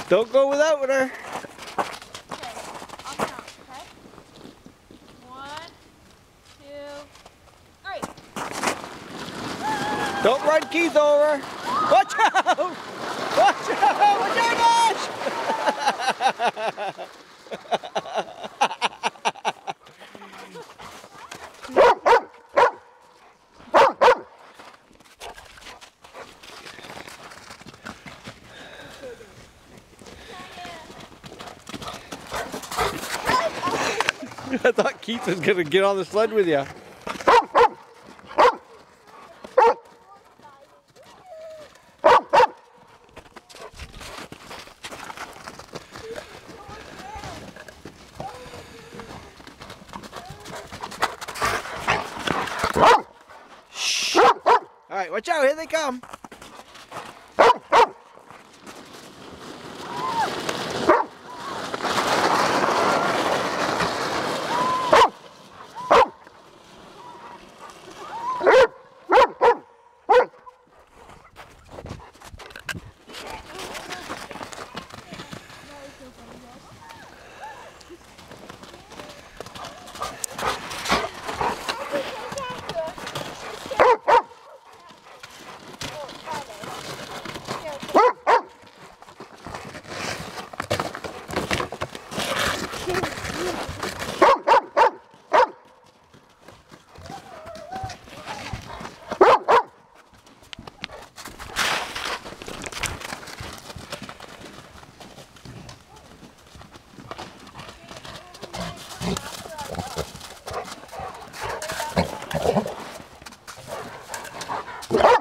Don't go without her. Okay, I'll count, okay? 1, 2, 3. Don't run Keith over. Watch out! Watch out! Watch out, Ash! I thought Keith was going to get on the sled with you. Shh. All right, watch out, here they come. Yeah.